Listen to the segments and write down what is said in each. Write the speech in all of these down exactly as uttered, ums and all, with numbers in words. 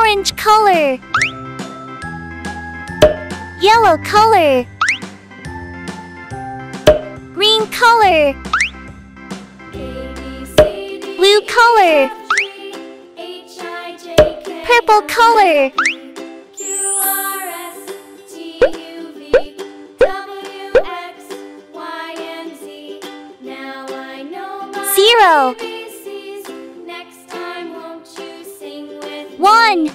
Orange color. Yellow color. Green color. Blue color. Purple color. Zero. One.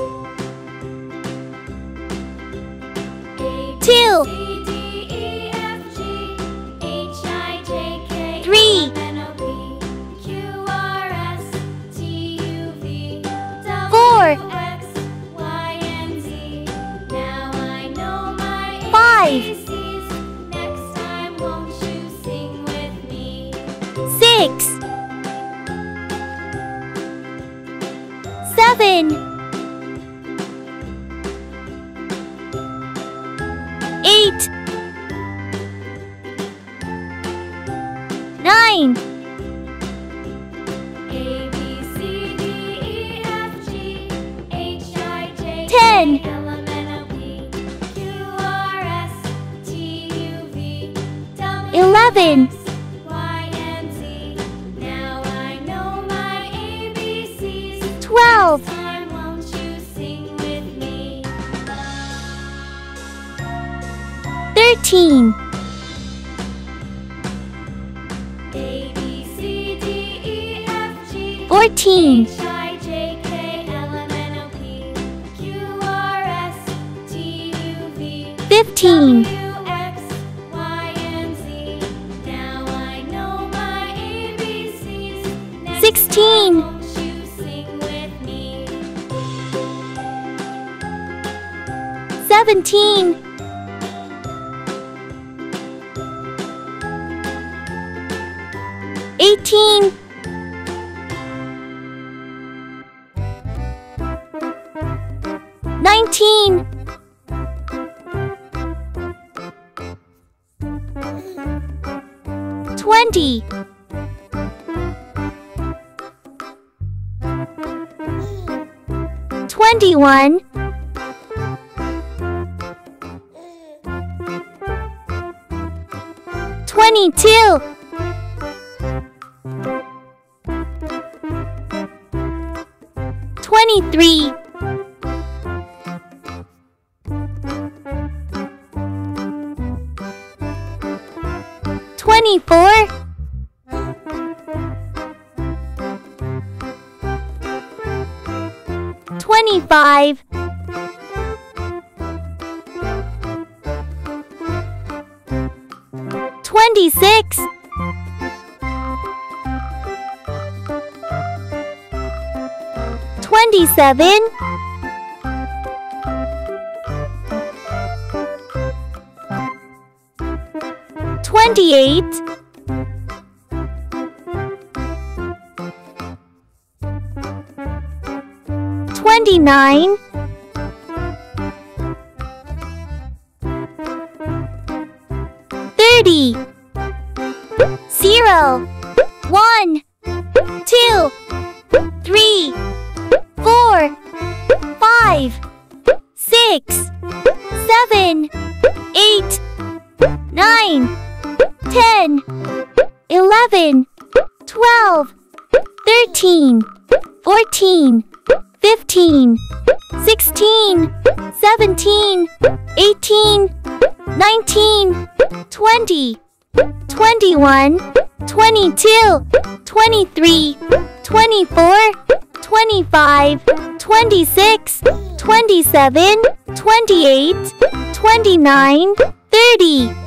Two. Three. Four. Five. Six. Seven. Eight. Nine. Ten. Eleven. Twelve. Thirteen. Fourteen. Fifteen. Sixteen. Seventeen. Eighteen. Nineteen. Twenty. Twenty-one. Twenty-two. Twenty-three. Twenty-four. Twenty-five. Twenty-six. Twenty-seven. Twenty-eight. Twenty-nine. Thirty. Zero. One. Two. Three. Four. Five. Six. Seven. Eight. Nine. Ten. Eleven. Twelve. Thirteen. Fourteen. Fifteen. Sixteen. Seventeen. Eighteen. Nineteen. Twenty. Twenty-one. Twenty-two. Twenty-three. Twenty-four. Twenty-five. Twenty-six. Twenty-seven. Twenty-eight. Twenty-nine. Thirty.